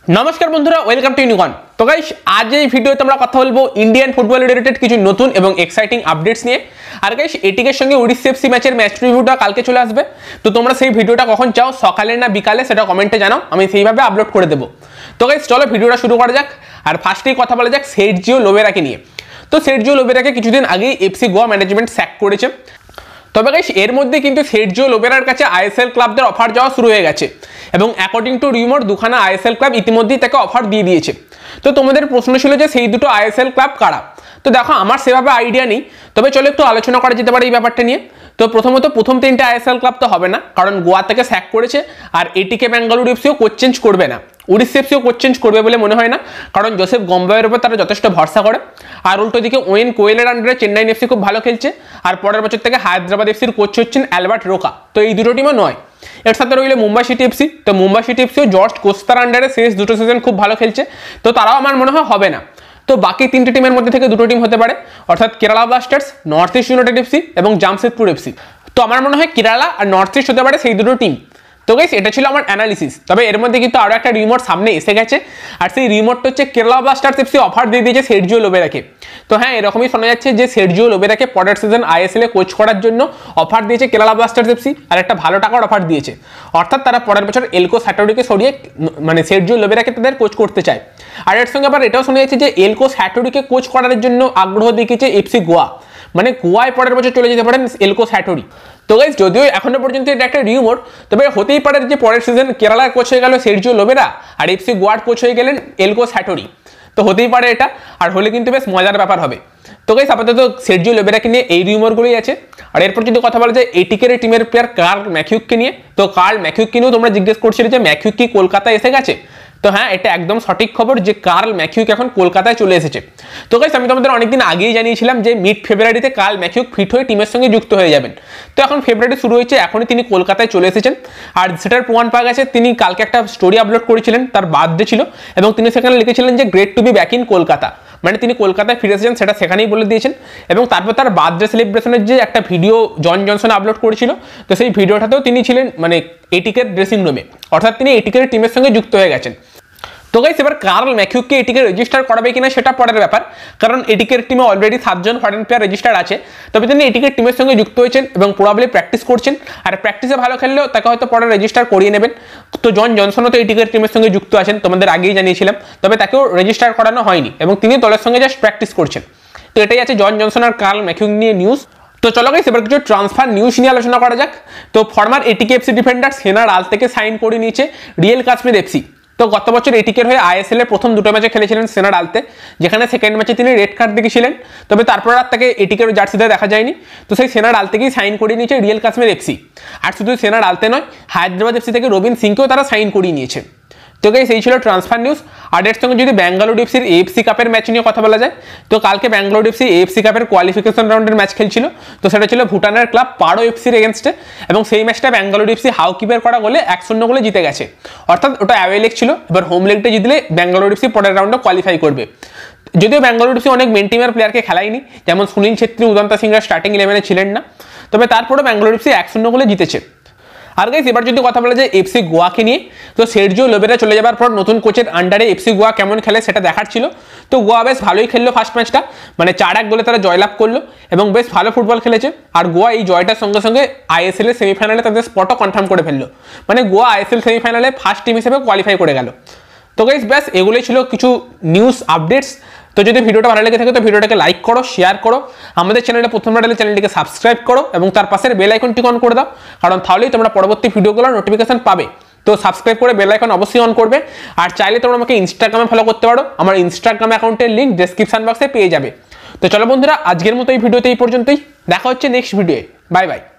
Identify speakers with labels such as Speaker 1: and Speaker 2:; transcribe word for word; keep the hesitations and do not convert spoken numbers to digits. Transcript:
Speaker 1: नमस्कार बंधुरा welcome to Unicorn. तो गाइस आज এই ভিডিওতে আমরা কথা বলবো ইন্ডিয়ান ফুটবল রিলেটেড কিছু নতুন এবং এক্সাইটিং আপডেটস নিয়ে। আর গাইস এটিকের সঙ্গে ওড়িশা এফসি ম্যাচের ম্যাচ রিভিউটা কালকে চলে আসবে। তো তোমরা সেই ভিডিওটা কখন চাও, সকালে না বিকালে, সেটা কমেন্টে জানাও, আমি সেইভাবে আপলোড করে দেব। তো গাইস চলো ভিডিওটা শুরু করা যাক। আর ফার্স্টেই কথা বলা যাক সের্জিও লোবেরাকে নিয়ে। তো সের্জিও লোবেরাকে কিছুদিন আগেই এফসি গোয়া ম্যানেজমেন্ট স্যাক করেছে। তবে গাইস এর মধ্যে কিন্তু সের্জিও লোবেরার কাছে আইএসএল ক্লাবদের অফার যাওয়া শুরু হয়ে গেছে এবং অ্যাকর্ডিং টু রিউমার দুখানা আইএসএল ক্লাব ইতিমধ্যেই তাকে অফার দিয়ে দিয়েছে। তো তোমাদের প্রশ্ন ছিল যে সেই দুটো আইএসএল ক্লাব কারা। তো দেখো আমার সেভাবে আইডিয়া নেই, তবে চলো একটু আলোচনা করা যেতে পারে এই ব্যাপারটা নিয়ে। তো প্রথমত প্রথম তিনটে আইএসএল ক্লাব তো হবে না, কারণ গোয়া থেকে স্যাক করেছে। আর এটিকে বেঙ্গালুরু এফসিও কোচ চেঞ্জ করবে না, উড়িষ্যা এফসিও কোচ চেঞ্জ করবে বলে মনে হয় না, কারণ জোসেফ গম্বাইয়ের উপর তারা যথেষ্ট ভরসা করে। আর উল্টো দিকে ওয়েন কোয়েলের আন্ডারে চেন্নাই এফসি খুব ভালো খেলছে, আর পরের বছর থেকে হায়দ্রাবাদ এফসির কোচ হচ্ছেন অ্যালবার্ট রোকা। তো এই দুটো টিমও নয়। এর সাথে রইলে মুম্বাই সিটি এফসি। তো মুম্বাই সিটি এফসিও জর্জ কোস্তার আন্ডারে শেষ দুটো সিজন খুব ভালো খেলছে, তো তারাও আমার মনে হয় হবে না। তো বাকি তিনটে টিমের মধ্যে থেকে দুটো টিম হতে পারে, অর্থাৎ Kerala Blasters, North East United FC এবং জামশেদপুর এফসি। তো আমার মনে হয় কেরালা আর নর্থ ইস্ট হতে পারে সেই দুটো টিম। তো গাইস এটা ছিল আমার অ্যানালিসিস। তবে এর মধ্যে কিন্তু আরও একটা রিমোট সামনে এসে গেছে, আর সেই রিমোটটা হচ্ছে কেরালা ব্লাস্টার্স এফসি অফার দিয়ে দিয়েছে সের্জিও লোবেরাকে। তো হ্যাঁ, এরকমই শোনা যাচ্ছে যে সের্জিও লোবেরাকে পরের সিজন আইএসএল এ কোচ করার জন্য অফার দিয়েছে কেরালা ব্লাস্টার্স এফসি, আর একটা ভালো টাকার অফার দিয়েছে। অর্থাৎ তারা পরের বছর এলকো স্যাটোরিকে সরিয়ে মানে সের্জিও লোবেরাকে তাদের কোচ করতে চায়। আর এর সঙ্গে আবার এটাও শোনা যাচ্ছে যে এলকো স্যাটোরিকে কোচ করার জন্য আগ্রহ দেখিয়েছে এফসি গোয়া, মানে গোয়ায় পরের বছর চলে যেতে পারেন এলকো স্যাটোরি। তো গাইস যদিও এখনো পর্যন্ত এটা একটা রিউমর, তবে হতেই পারে যে পরের সিজন কেরালার কোচ হয়ে গেল সের্জিও লোবেরা আর এফসি গোয়ার কোচ হয়ে গেলেন এলকো স্যাটোরি। তো হতেই পারে এটা, আর হলে কিন্তু বেশ মজার ব্যাপার হবে। তো গাইস আপাতত সের্জিও লোবেরাকে নিয়ে এই রিউমরগুলোই আছে। আর এরপর যদি কথা বলা যায় এটিকের টিমের প্লেয়ার কার্ল ম্যাকিউগকে নিয়ে, তো কার্ল ম্যাকিউগকে নিয়েও তোমরা জিজ্ঞেস করছিলে যে ম্যাকিউগ কি কলকাতায় এসে গেছে। তো হ্যাঁ, এটা একদম সঠিক খবর যে কার্ল ম্যাকিউগ এখন কলকাতায় চলে এসেছে। তো গাইস আমি তোমাদের অনেকদিন আগেই জানিয়েছিলাম যে মিড ফেব্রুয়ারিতে কার্ল ম্যাকিউগ ফিট হয়ে টিমের সঙ্গে যুক্ত হয়ে যাবেন। তো এখন ফেব্রুয়ারি শুরু হয়েছে, এখনই তিনি কলকাতায় চলে এসেছেন। আর সেটার প্রমাণ পাওয়া গেছে, তিনি কালকে একটা স্টোরি আপলোড করেছিলেন, তার বার্থডে ছিল, এবং তিনি সেখানে লিখেছিলেন যে great to be back in Kolkata, মানে তিনি কলকাতায় ফিরে এসেছেন সেটা সেখানেই বলে দিয়েছেন। এবং তারপর তার বার্থডে সেলিব্রেশনের যে একটা ভিডিও জন জনসন আপলোড করেছিল, তো সেই ভিডিওটাতেও তিনি ছিলেন মানে এটিকের ড্রেসিং রুমে, অর্থাৎ তিনি এটিকের টিমের সঙ্গে যুক্ত হয়ে গেছেন। তো গাইস এবার কার্ল ম্যাকিউগকে এটিকে রেজিস্টার করাবে কিনা সেটা পরের ব্যাপার, কারণ এটিকের টিমে অলরেডি সাতজন ফরেন প্লেয়ার রেজিস্টার আছে। তবে তিনি এটিকের টিমের সঙ্গে যুক্ত হয়েছেন এবং প্রবাবলি প্র্যাকটিস করছেন, আর প্র্যাকটিসে ভালো খেললেও তাকে হয়তো পরে রেজিস্টার করিয়ে নেবেন। তো জন জনসনও তো এটিকের টিমের সঙ্গে যুক্ত আছেন, তোমাদের আগেই জানিয়েছিলাম। তবে তাকেও রেজিস্টার করানো হয়নি এবং তিনি দলের সঙ্গে জাস্ট প্র্যাকটিস করছেন। তো এটাই আছে জন জনসন আর কার্ল ম্যাকিউগ নিয়ে নিউজ। তো চলো গাইস এবার কিছু ট্রান্সফার নিউজ নিয়ে আলোচনা করা যাক। তো ফর্মার এটিকে এফসি ডিফেন্ডার সেনা রাল থেকে সাইন করে নিয়েছে রিয়েল কাশ্মীর এফসি। তো গত বছর এটিকের হয়ে আইএসএল এর প্রথম দুটো ম্যাচে খেলেছিলেন সেনা ডালতে, যেখানে সেকেন্ড ম্যাচে তিনি রেড কার্ড দেখেছিলেন। তবে তারপর আর তাকে এটিকের জার্সিতে দেখা যায়নি। তো সেই সেনা ডালতেকেই সাইন করে নিয়েছে রিয়েল কাশ্মীর এফসি। আর শুধু সেনা ডালতে নয়, হায়দ্রাবাদ এফসি থেকে রবিন সিংকেও তারা সাইন করিয়ে নিয়েছে। তো গাইস এই ছিল ট্রান্সফার নিউজ। আর এর সঙ্গে যদি ব্যাঙ্গালোর এফসির এএফসি কাপের ম্যাচ নিয়ে কথা বলা যায়, তো কালকে ব্যাঙ্গালোর এফসি এএফসি কাপের কোয়ালিফিকেশন রাউন্ডের ম্যাচ খেলছিল। তো সেটা ছিল ভুটানের ক্লাব পারো এফসির এগেনস্টে, এবং সেই ম্যাচটা ব্যাঙ্গালোর এফসি হাউকিপের করা গোলে এক শূন্য গোলে জিতে গেছে। অর্থাৎ ওটা অ্যাওয়ে লেগ ছিল। এবার হোম লেগটা জিতলে ব্যাঙ্গালোর এফসি পরের রাউন্ডে কোয়ালিফাই করবে। যদিও ব্যাঙ্গালোর এফসি অনেক মেন টিমের প্লেয়ারকে খেলায়নি, যেমন সুনীল ছেত্রী, উদন্তা সিংরা স্টার্টিং ইলেভেনে ছিলেন না। তবে তারপরেও ব্যাঙ্গালোর এফসি এক শূন্য গোলে জিতেছে। আর গাইস এবার যদি কথা বলা যায় এফসি গোয়াকে নিয়ে, তো সের্জিও লোবেরা চলে যাবার পর নতুন কোচের আন্ডারে এফসি গোয়া কেমন খেলে সেটা দেখার ছিল। তো গোয়া বেশ ভালোই খেললো ফার্স্ট ম্যাচটা, মানে চার এক গোলে তারা জয়লাভ করলো এবং বেশ ভালো ফুটবল খেলেছে। আর গোয়া এই জয়টার সঙ্গে সঙ্গে আইএসএল এর সেমিফাইনালে তাদের স্পটও কনফার্ম করে ফেললো, মানে গোয়া আইএসএল সেমিফাইনালে ফার্স্ট টিম হিসেবে কোয়ালিফাই করে গেল। তো গাইস ব্যাস এগুলোই ছিল কিছু নিউজ আপডেটস। তো যদি ভিডিওটা ভালো লেগে থাকে তো ভিডিওটাকে লাইক করো, শেয়ার করো, আমাদের চ্যানেলে প্রথমবার এলে চ্যানেলটিকে সাবস্ক্রাইব করো এবং তার পাশের বেল আইকনটি অন করে দাও, কারণ তাহলেই তোমরা পরবর্তী ভিডিওগুলোর নোটিফিকেশন পাবে। তো সাবস্ক্রাইব করে বেল আইকন অবশ্যই অন করবে। আর চাইলে তোমরা আমাকে ইনস্টাগ্রামে ফলো করতে পারো, আমার ইনস্টাগ্রাম অ্যাকাউন্টের লিঙ্ক ডেসক্রিপশন বক্সে পেয়ে যাবে। তো চলো বন্ধুরা, আজকের মতো এই ভিডিওতে এই পর্যন্তই, দেখা হচ্ছে নেক্সট ভিডিওয়ে। Bye bye.